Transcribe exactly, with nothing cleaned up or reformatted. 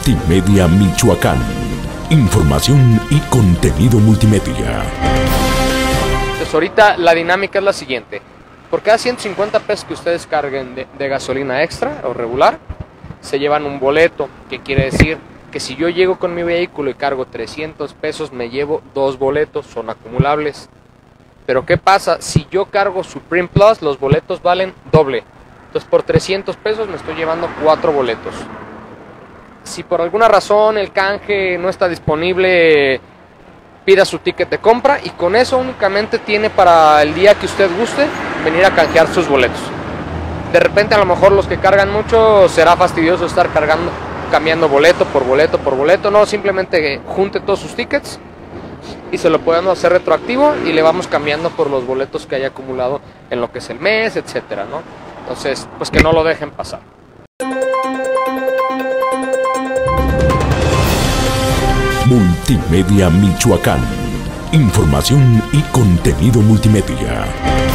Multimedia Michoacán. Información y contenido multimedia. Pues ahorita la dinámica es la siguiente. Por cada ciento cincuenta pesos que ustedes carguen de, de gasolina extra o regular, se llevan un boleto, que quiere decir que si yo llego con mi vehículo y cargo trescientos pesos, me llevo dos boletos, son acumulables. Pero ¿qué pasa? Si yo cargo Supreme Plus, los boletos valen doble. Entonces por trescientos pesos me estoy llevando cuatro boletos. Si por alguna razón el canje no está disponible, pida su ticket de compra y con eso únicamente tiene para el día que usted guste venir a canjear sus boletos. De repente a lo mejor los que cargan mucho será fastidioso estar cargando, cambiando boleto por boleto por boleto. No, simplemente junte todos sus tickets y se lo podemos hacer retroactivo y le vamos cambiando por los boletos que haya acumulado en lo que es el mes, etcétera, ¿no? Entonces, pues que no lo dejen pasar. Multimedia Michoacán. Información y contenido multimedia.